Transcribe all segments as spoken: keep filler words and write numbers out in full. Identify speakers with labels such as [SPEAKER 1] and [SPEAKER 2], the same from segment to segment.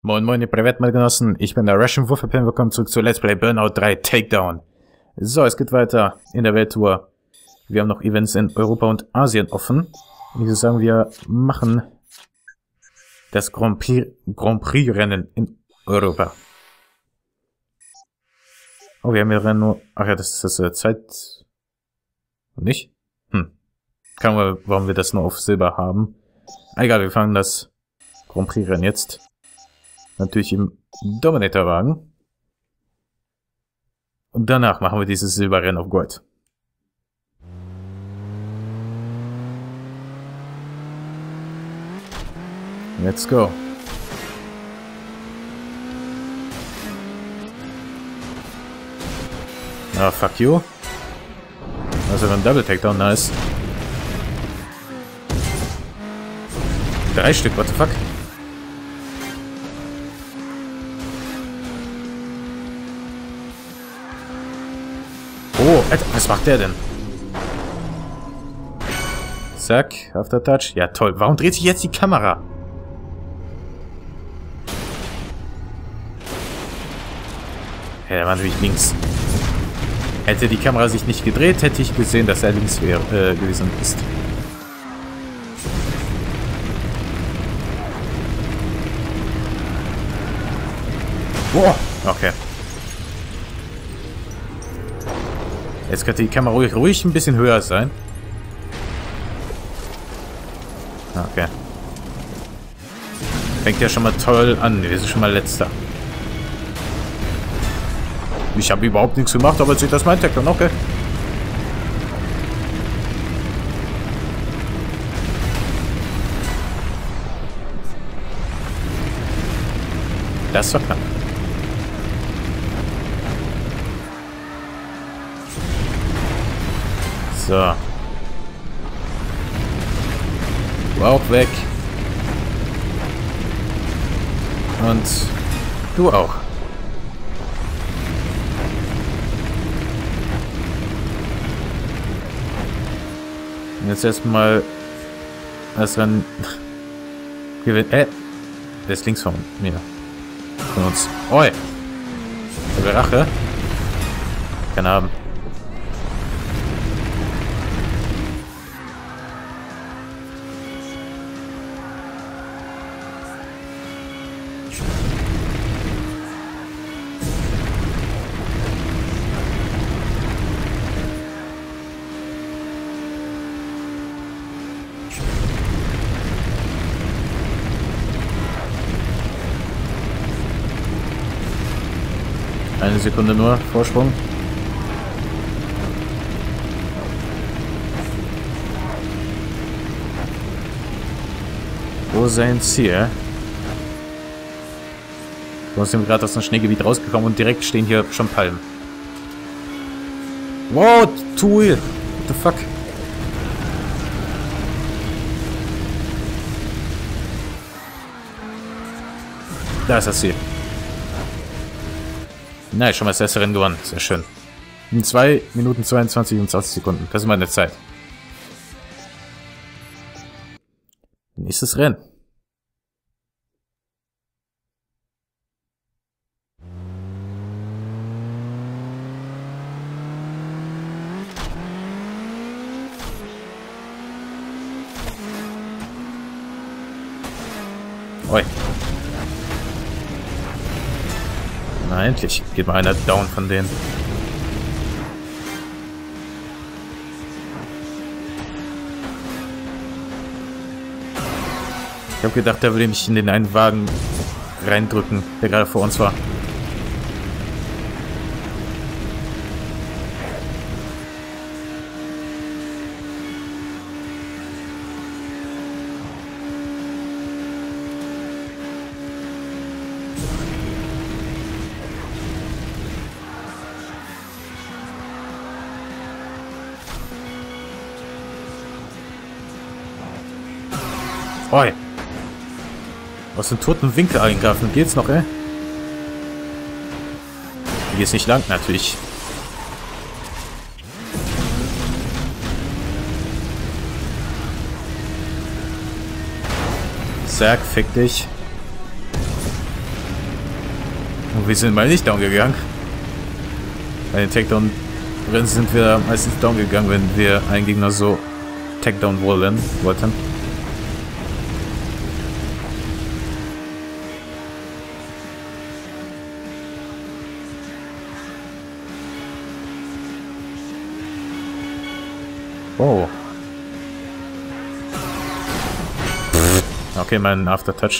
[SPEAKER 1] Moin moin, ihr Privat mal Genossen, ich bin der Russian Wurfelpin, willkommen zurück zu Let's Play Burnout drei Takedown. So, es geht weiter in der Welttour. Wir haben noch Events in Europa und Asien offen. Und ich würde sagen, wir machen das Grand Prix, Grand Prix Rennen in Europa. Oh, wir haben ja nur... Ach ja, das ist das äh, Zeit... Nicht? Hm. Kann man, warum wir das nur auf Silber haben. Egal, wir fangen das Grand Prix Rennen jetzt. Natürlich im Dominatorwagen. Und danach machen wir dieses Silberrennen auf Gold. Let's go. Ah, fuck you. Also ein Double Takedown, nice. Drei Stück, what the fuck? Oh, Alter, was macht der denn? Zack, Aftertouch. Ja, toll. Warum dreht sich jetzt die Kamera? Ja, der war natürlich links. Hätte die Kamera sich nicht gedreht, hätte ich gesehen, dass er links wäre, äh, gewesen ist. Wow, okay. Jetzt könnte die Kamera ruhig, ruhig ein bisschen höher sein. Okay. Fängt ja schon mal toll an. Wir sind schon mal letzter. Ich habe überhaupt nichts gemacht, aber jetzt sieht das mein Tackdown. Okay. Das war knapp. So. Du auch weg. Und du auch. Und jetzt erstmal das Rennen gewinnt. Äh, der ist links von mir. Von uns. Oi! Der Rache. Kann haben. Eine Sekunde nur, Vorsprung. Wo sein Ziel? Wir sind gerade aus dem Schneegebiet rausgekommen und direkt stehen hier schon Palmen. Wow, Tool! What the fuck? Da ist das Ziel. Nein, schon mal das erste Rennen gewonnen. Sehr schön. In zwei Minuten zweiundzwanzig und zwanzig Sekunden. Das ist meine Zeit. Nächstes Rennen. Oi. Na, endlich geht mal einer down von denen. Ich habe gedacht, der würde mich in den einen Wagen reindrücken, der gerade vor uns war. Oi. Aus dem toten Winkel eingreifen. Geht's noch, ey? Hier geht's nicht lang, natürlich. Zack, fick dich. Und wir sind mal nicht down gegangen. Bei den Takedown-Rennen sind wir meistens down gegangen, wenn wir einen Gegner so Takedown wollen, wollten. Oh. Okay, mein Aftertouch.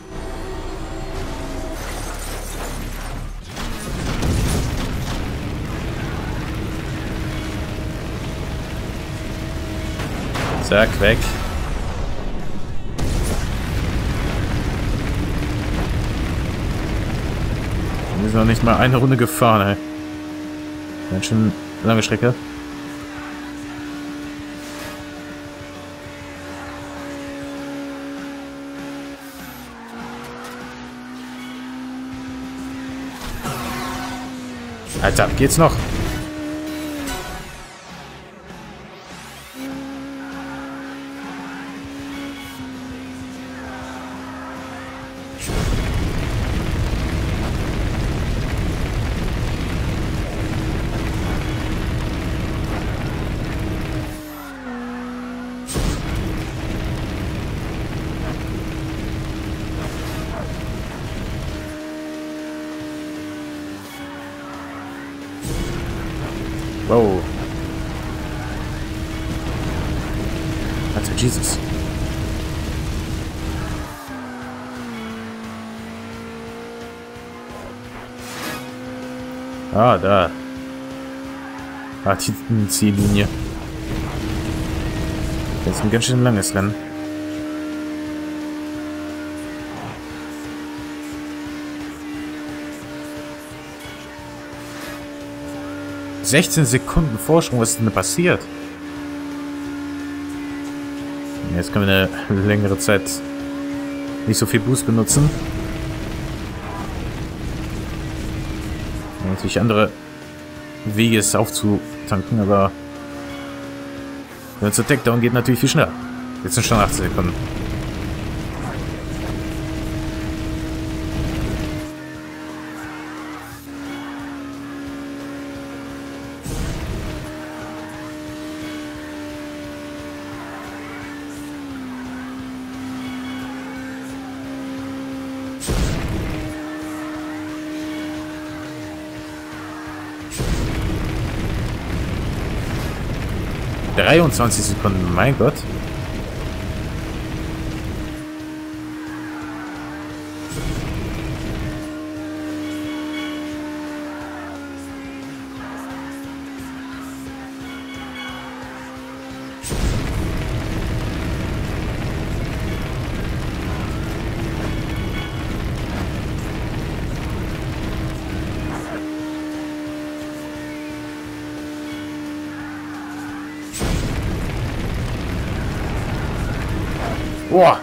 [SPEAKER 1] Zack, weg. Wir sind noch nicht mal eine Runde gefahren, ey. Ganz schön lange Strecke. Alter, geht's noch? Wow. Alter, Jesus. Ah, da. Ah, die Ziellinie. Das ist ein ganz schön langes Rennen. sechzehn Sekunden Vorsprung, was ist denn passiert? Jetzt können wir eine längere Zeit nicht so viel Boost benutzen. Und natürlich andere Wege, es aufzutanken, aber wenn es zur Takedown geht, natürlich viel schneller. Jetzt sind schon achtzehn Sekunden. dreiundzwanzig Sekunden, mein Gott. Boah.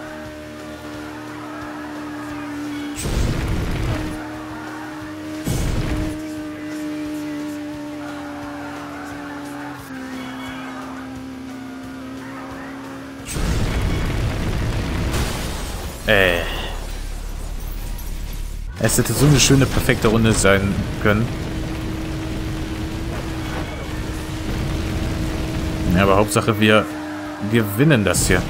[SPEAKER 1] Äh. Es hätte so eine schöne, perfekte Runde sein können. Ja, aber Hauptsache wir gewinnen das hier.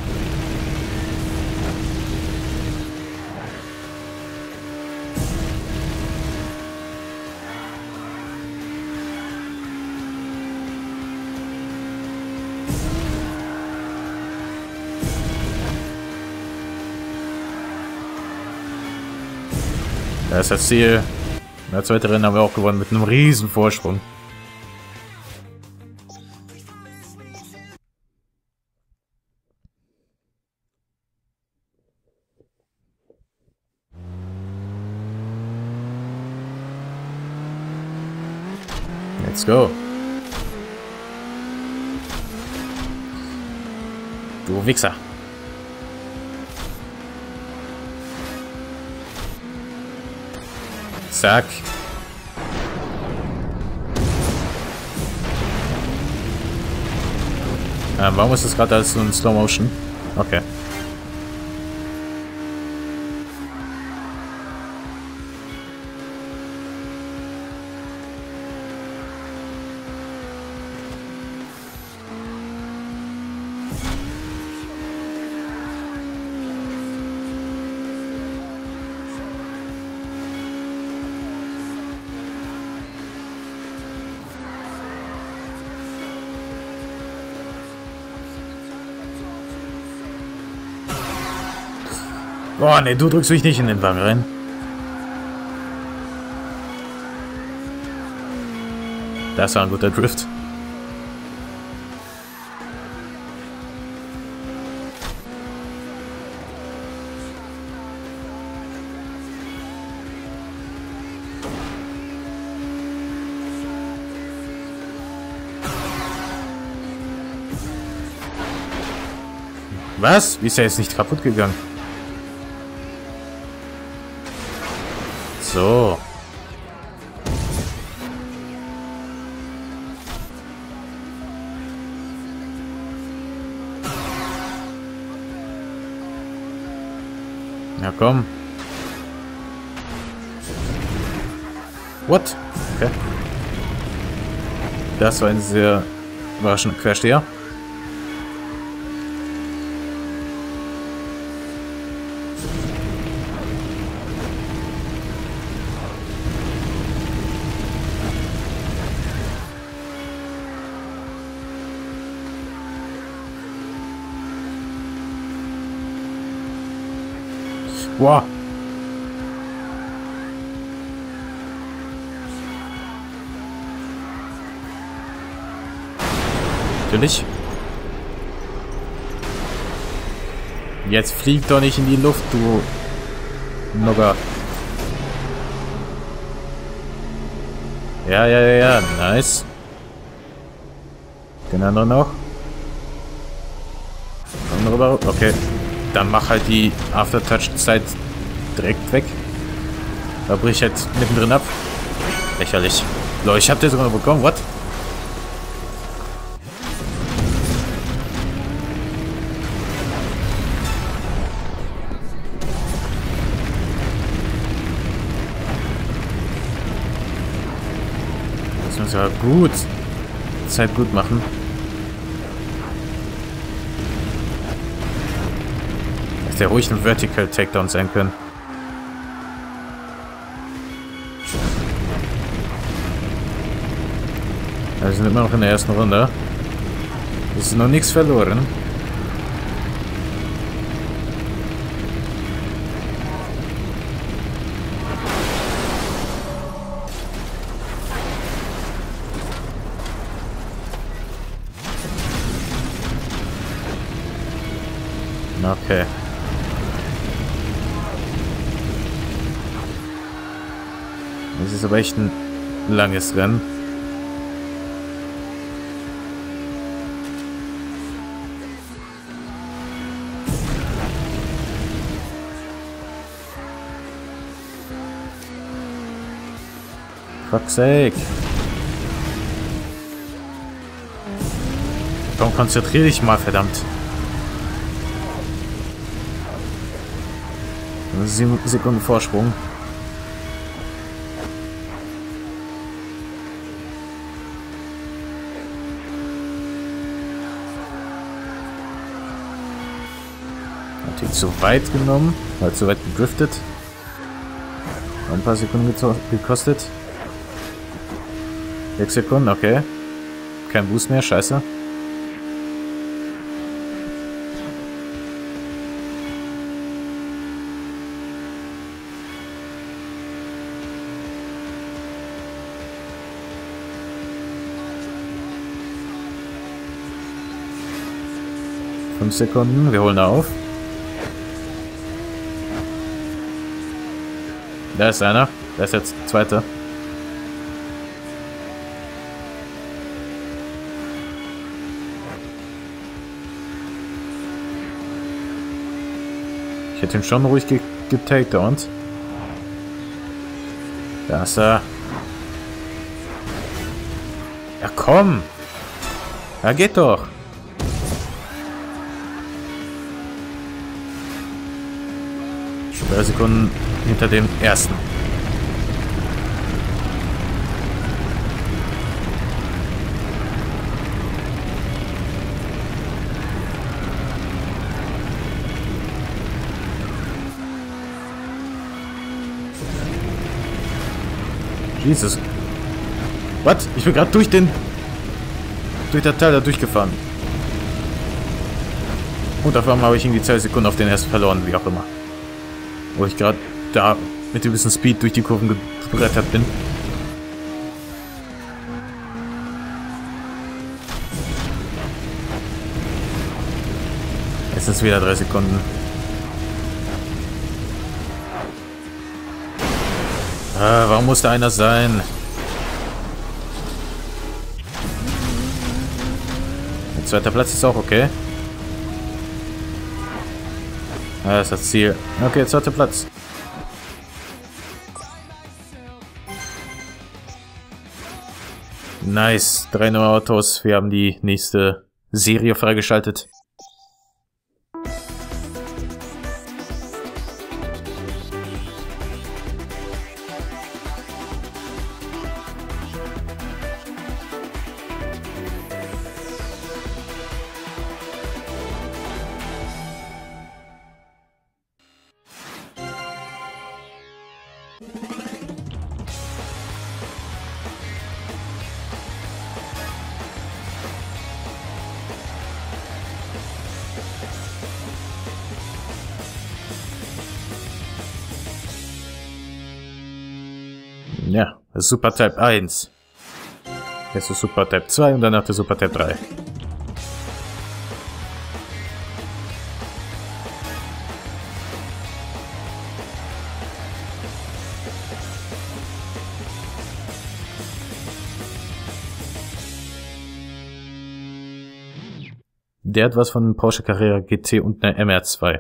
[SPEAKER 1] Das ist das Ziel. Das zweite Rennen haben wir auch gewonnen mit einem riesen Vorsprung. Let's go. Du Wichser. Zack. Ähm, warum ist das gerade alles so in Slow Motion? Okay. Oh ne, du drückst mich nicht in den Wagen rein. Das war ein guter Drift. Was? Wie ist er jetzt nicht kaputt gegangen? So. Ja, komm. What? Okay. Das war ein sehr überraschender Quersteher. Wow. Natürlich. Jetzt flieg doch nicht in die Luft, du Nogger. Ja, ja, ja, ja, nice. Den anderen noch. Komm rüber. Okay. Dann mach halt die Aftertouch-Zeit direkt weg. Da brich ich halt mittendrin ab. Lächerlich. Leute, ich hab den sogar noch bekommen. What? Das muss ja gut Zeit gut machen. Der ruhig ein Vertical Takedown sein können. Wir sind immer noch in der ersten Runde. Es ist noch nichts verloren. Okay. Das ist aber echt ein langes Rennen. Fuck's sake. Komm, konzentrier dich mal, verdammt. Sieben Sekunden Vorsprung. Hat die zu weit genommen, hat zu weit gedriftet. Ein paar Sekunden gekostet. Sechs Sekunden, okay. Kein Boost mehr, scheiße. Fünf Sekunden, wir holen auf. Da ist einer. Da ist jetzt der zweite. Ich hätte ihn schon ruhig getakedownt. Da ist er. Ja, komm! Ja, geht doch! Drei Sekunden hinter dem ersten. Jesus. Was? Ich bin gerade durch den... durch das Teil da durchgefahren. Und auf einmal habe ich irgendwie zwei Sekunden auf den ersten verloren, wie auch immer. Wo ich gerade da mit ein bisschen Speed durch die Kurven gebrettert bin. Es ist wieder drei Sekunden. Ah, warum muss da einer sein? Der zweite Platz ist auch okay. Ah, das ist das Ziel. Okay, zweiter Platz. Nice. Drei neue Autos. Wir haben die nächste Serie freigeschaltet. Ja, das ist Super Type eins. Jetzt ist Super Type zwei und danach der Super Type drei. Der hat was von Porsche Carrera G T und einer M R zwei.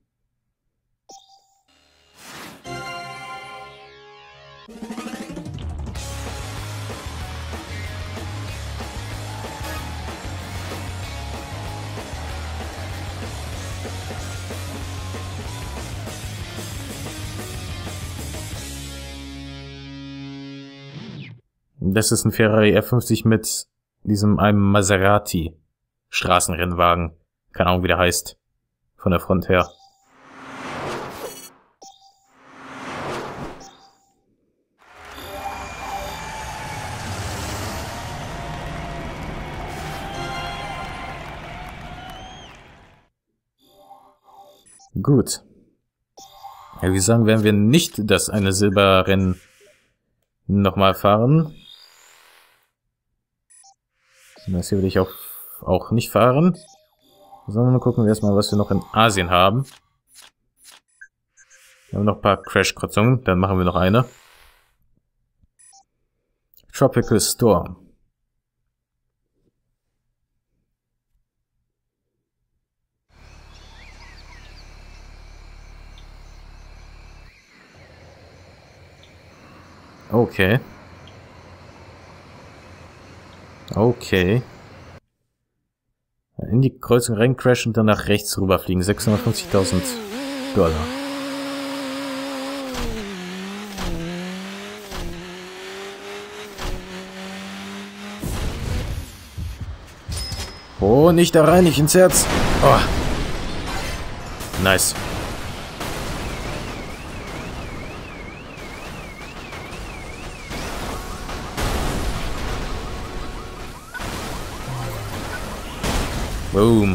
[SPEAKER 1] Das ist ein Ferrari F fünfzig mit diesem einem Maserati Straßenrennwagen. Keine Ahnung, wie der heißt. Von der Front her. Gut. Ja, wie sagen, werden wir nicht das eine Silberrennen nochmal fahren. Das hier will ich auch, auch nicht fahren. Sondern gucken wir erstmal, was wir noch in Asien haben. Wir haben noch ein paar Crash-Kreuzungen, dann machen wir noch eine. Tropical Storm. Okay. Okay. In die Kreuzung reincrashen und dann nach rechts rüberfliegen. sechshundertfünfzigtausend Dollar. Oh, nicht da rein, nicht ins Herz. Oh. Nice. Boom.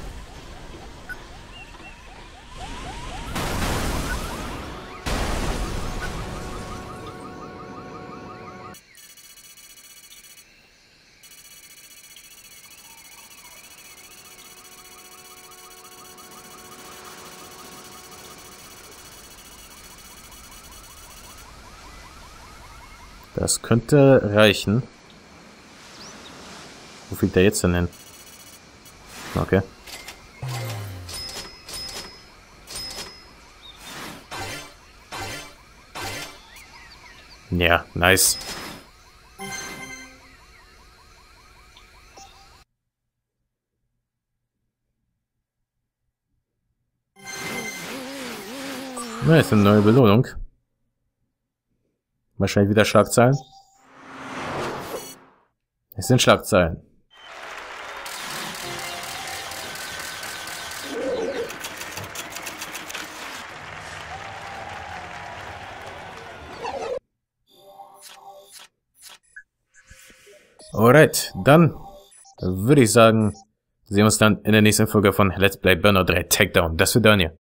[SPEAKER 1] Das könnte reichen. Wo fliegt der jetzt denn hin? Okay. Ja, nice. Na, ist eine neue Belohnung. Wahrscheinlich wieder Schlagzeilen. Es sind Schlagzeilen. Alright, dann würde ich sagen, sehen wir uns dann in der nächsten Folge von Let's Play Burnout drei Takedown. Das wird dann hier.